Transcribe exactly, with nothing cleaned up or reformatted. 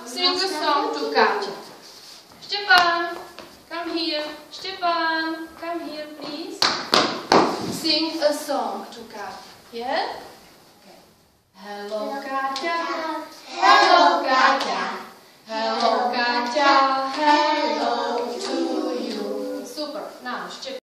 Sing a song to Katja. Stepan, come here. Stepan, come here, please. Sing a song to Katja. Yeah? Okay. Hello, Katja. Hello, Katja. Hello, Katja. Hello to you. Super. Now, Stepan.